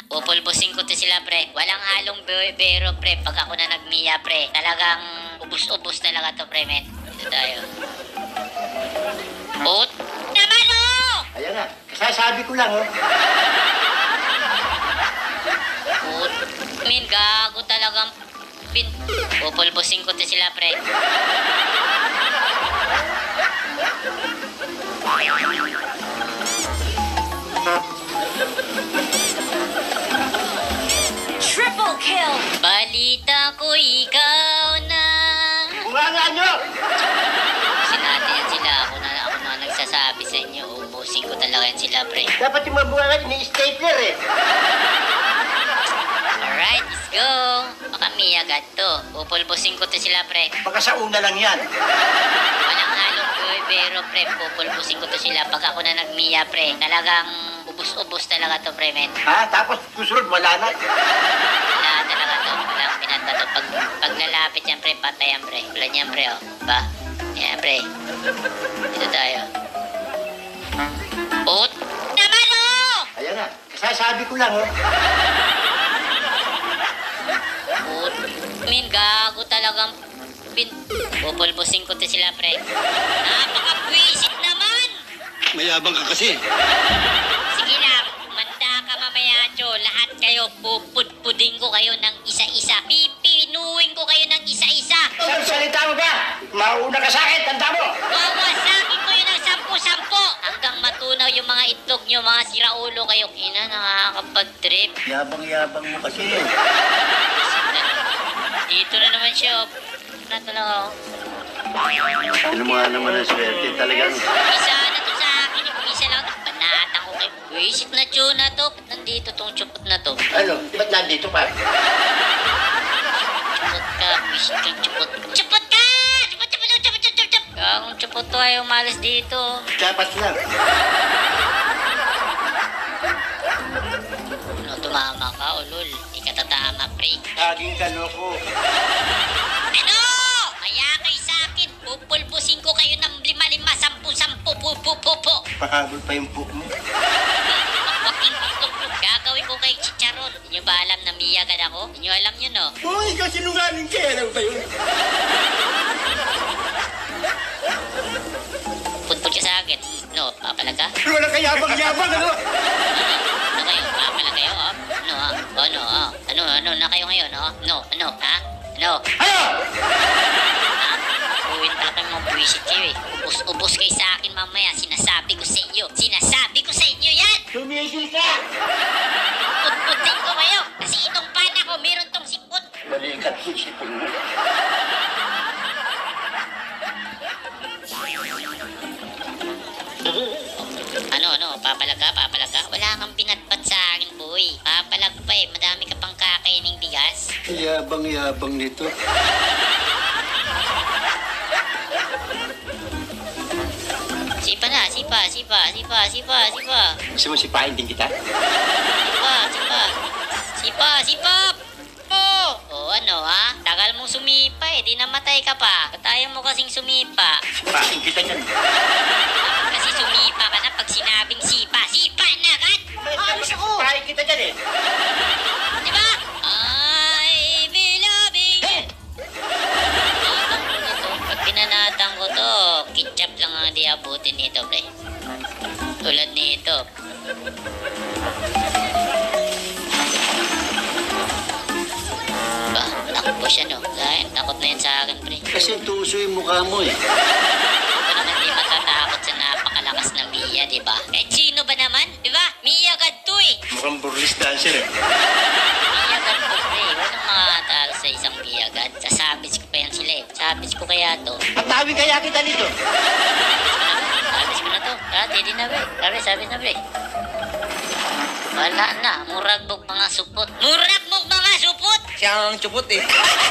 Pupulbusin ko to sila, pre. Walang halong bero, pre. Pag ako na nagmiya, pre. Talagang ubus-ubus talaga to, pre, men. Dito tayo. Put! Naman, oh! Ayan na. Kasasabi ko lang, oh. Put! Min, gago talagang pin. Pupulbusin ko to sila, pre. Triple kill! Balita ko ikaw na. Bunganga nyo! Sinati yan sila. Ako na nagsasabi sa inyo. Ubusin ko talaga yan sila, pre. Dapat yung mga bunganga ni-stapler, eh. Alright, let's go. Baka may agad to. Pupulbusin ko to sila, pre. Baka sa una lang yan. Walang halong pero, pre. Pupulbusin ko to sila. Pag ako na nagmiya, pre. Talagang ubus-ubus talaga to, pre, men. Ha? Tapos susunod, wala na. Wala talaga to. Walang pinanta to. Pag lalapit yan, pre, patay yan, pre. Wala niyan, pre, oh. Ba? Yan, pre. Dito tayo. Put! Naman, oh! Ayan na. Kasasabi ko lang, oh. Put! Min, gago talagang pin. Pupulbusin ko to sila, pre. Napaka-buisit naman! Mayabang ka kasi. Sige lang, manda ka mamaya, Cho. Lahat kayo, pupudpudin ko kayo ng isa-isa. Pipinuhin ko kayo ng isa-isa. Saan salita mo ba? Mauna ka sa akin, tanda mo! Wawasakin ko yun ng 10-10. Hanggang matunaw yung mga itlog nyo, mga siraulo kayo. Ina, nakakapag-trip. Yabang-yabang mo kasi. Dito na naman siya. Na talaga, oh. Ano mo nga naman ang swerte, talagang... Isa na to sa akin. Isa lang. Banatan ko kayo. Wisit na Cho na to. Nandito tong chupot na to. Ano? Ba't nandito pa? Chupot ka. Wisit kang chupot. Chupot ka! Chupot, chupot, chupot, chupot, chupot. Kung chupot to ay umalis dito. Dapat lang. Ano, tumama ka, ulol. Ikatatama, pre. Laging kaloko. Ano? Maya kayo sa akin. Pupulbusin ko kayo ng 5-5, 10-10, pupupupupu. Pahabol pa yung book mo. Waking itlog nyo. Gagawin ko kay chicharon. Hindi nyo ba alam na miyagad ako? Hindi nyo alam yun, no? Oo, ikaw sinungaling kaya lang ba yun? Punpun ka sa akin. No, papalag ka? Wala ka yabang-yabang, ano? Ano kayo? Papalag kayo, oh? Ano, ah? Ano, ah? Ano na kayo ngayon, oh? No, ano, ha? Ano? Ano? Ha? Uwin pala kayo mga buwisit kayo, eh. Ubus kayo sa akin mamaya. Sinasabi ko sa inyo. Sinasabi ko sa inyo yan! Tumigil ka! Putputin ko kayo. Kasi itong pana ko, meron tong sipot. Balikat ko sipon mo. Ano, papalag ka? Wala kang pinatpat sa akin, boy. Papalag pa, eh. Madami ka pang kakaining bigas. Yabang-yabang nito. Sipa na, sipa. Gusto mo sipahin din kita? Sipa. Oh, ano, ha? Tagal mong sumipa, eh. Di namatay ka pa. Katayan mo kasing sumipa. Sipahin kita niyan. Kasi sumipa ka na pag sinabing sipa. Sipa na agad! Ayos ako! Sipahin kita dyan, eh. Diba? I belong Nito. Pag pinanatang ko to, ketchup lang ang di abutin nito, pre. Tulad nito. Ba, takbo siya, no? Dahil takot na yan sa akin, pre. Kasi tuso yung mukha mo, eh. Ito naman di matatakot sa napakalakas na Mia, di ba? Kahit sino ba naman? Di ba? Mia God to, eh. Mukhang burlis dancer, eh. Mia God to, pre. Walang makatalo sa isang Mia God. Sasabis ko pa yan sila, eh. Sabis ko kaya to. Patawi kaya kita dito. Sabis ko na to. Ready na, pre. Sabis na, pre. Wala na. Muragbog mga supot. Siya ang chupot eh.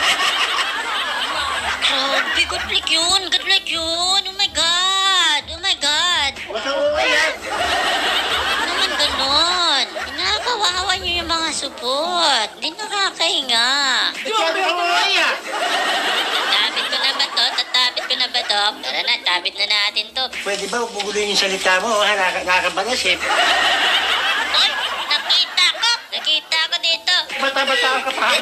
Grabe, good like yun. Oh my God. Wasa mo yan. Ba't naman ganon? Kinakawawa niyo yung mga supot. Hindi nakakahinga. Sabi ko mo yan. Tatabit ko na ba to? Tara na, tabit na natin to. Pwede ba bugulin yung salita mo? Ha? Nakakabalas, eh. Oy, nakita Saan ka pa?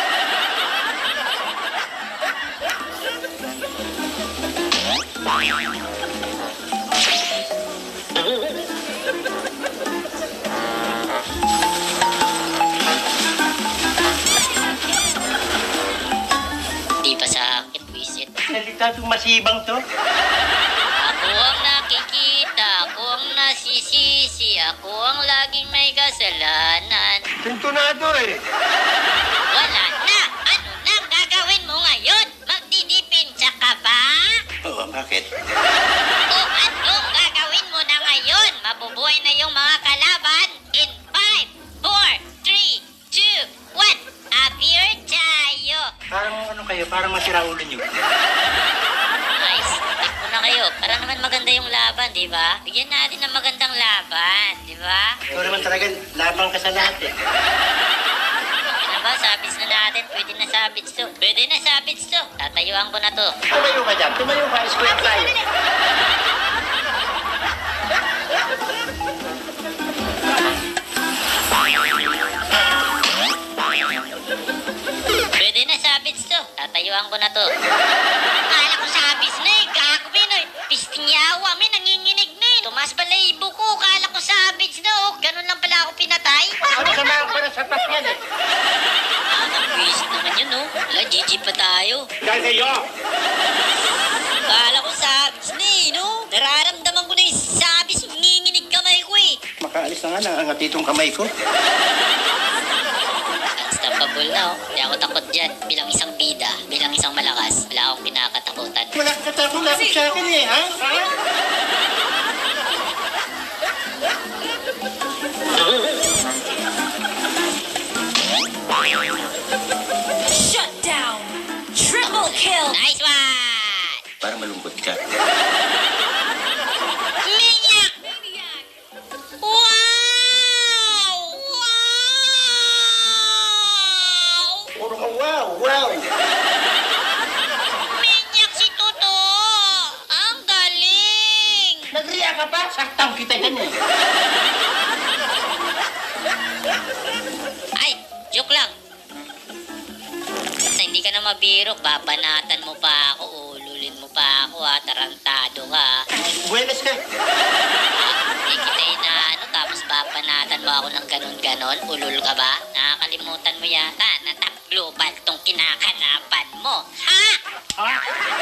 Di pa sa akin, visit. Salita itong masibang to. Ako ang nakikita, ako ang nasisisi, ako ang laging may kasalanan. Sintonado eh. Wala na! Ano nang gagawin mo ngayon? Magdidipinsa ka ba? Oo, bakit? O anong gagawin mo na ngayon? Mabubuhay na yung mga kalaban in 5, 4, 3, 2, 1. Appear tayo! Parang ano kayo, parang masira ulo nyo. Nice. Tip ko na kayo. Para naman maganda yung laban, di ba? Bigyan natin ng magandang laban, di ba? Ikaw naman talaga, labang ka sa lahat eh. Ano ba? Sabits na natin. Pwede na sabits to. Pwede na sabits to. Tatayuan ko na to. Tumayo ka dyan, tumayo ka, square tayo. Pwede na sabits to. Tatayuan ko na to. Kala ko sabits na eh. Gagawin eh. Pistingyawa. May nanginginig na eh. Tumas pala ibo ko. Kala ko sabits na oh. Ganun lang pala ako pinatay. Ano sa mga para sa yan eh? Nakakabwisit naman yun oh. Wala, GG pa tayo. Gagayo! Kala ko sabits na eh, no? Nararamdaman ko na yung sabits. Nanginginig kamay ko eh. Makaalis na nga, nangangat itong kamay ko. Unstoppable na oh. Hindi ako takot dyan. Bilang isang bida, bilang isang malakas, wala akong kinakatakutan. Wala ka katakot sa akin eh, ha? Shut down. Triple kill. Nice one! Parang malungkot ka. Minyak! Wow! Wow! Puro ka wow, wow! Minyak si Toto! Ang galing! Nagriya ka pa? Saktang kita yan eh. Ay, joke lang. Basta hindi ka na mabiro, babanatan mo pa ako, ululin mo pa ako ha, tarantado ka ha. Buenas ka. Hindi kita inaano, tapos babanatan mo ako ng ganon-ganon, ulul ka ba? Nakakalimutan mo yata na top global tong kinakanapan mo. Ha? Ha?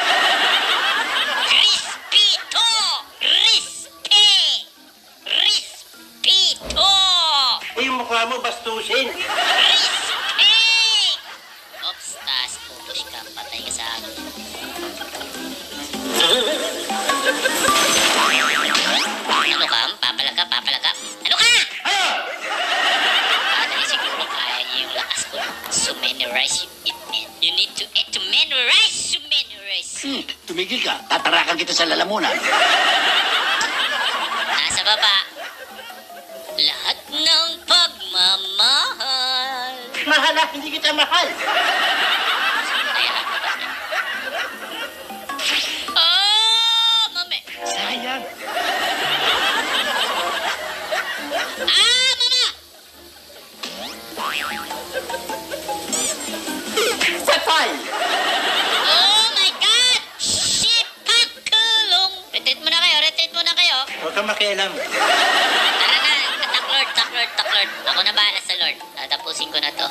Rispito! Rispe! Rispito! Eh, yung mukha mo, bastusin. Rispe! Ops, taas, pupush ka, patay ka sa akin. Ano ka? Papalaga, papalaga. Ano ka? Ano? Padali siguro kaya niya yung lakas ko. So memorize it, man. You need to memorize, to memorize. Tumigil ka. Tatarakan kita sa lalamunan. Nasa baba. Lahat ng pagmamahal. Mahal ah, hindi kita mahal. Ayan. Oh, mami. Sayang. Ah, mama! Patay! Oh my God! Sipakulong! Retreat muna kayo, retreat muna kayo. Huwag kang makialam. Tara na, attack lord, attack lord, attack lord. Ako na bahala sa lord. Tatapusin ko na to.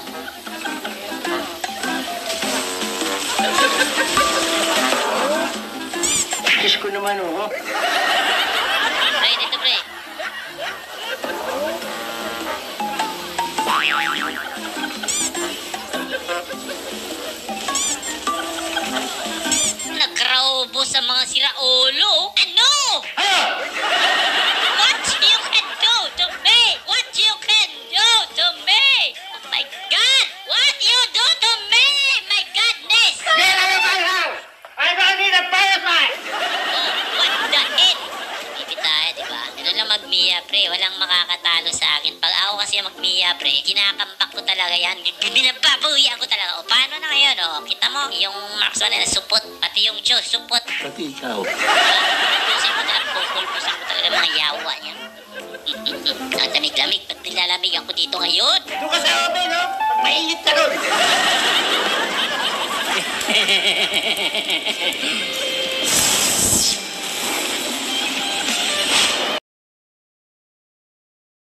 Diyos ko naman, oh. Pre, dito pre. Nagkraubo sa mga siraulo. Ano? Ano? What you can do to me? What you can do to me? Oh my God! What you do to me? My goodness! Get out of my house! I don't need a firefight! Oh, what the hell? Bibi tayo, di ba? Ganun lang mag-Mia, pre. Walang makakatalo sa akin. Pag ako kasi mag-Mia, pre, kinakampak ko talaga yan. Binababuyan ko talaga. O, paano na ngayon, o? Kita mo, yung marksman na supot. Pati yung Diyos, supot. Pati ikaw. Pupulpusin ko talaga, pupulpusin ko talaga mga yawa niya. Ang lamig-lamig. Ba't nilalamig ako dito ngayon? Doon ka sa oven, no? Pag mainit ka, Sagot!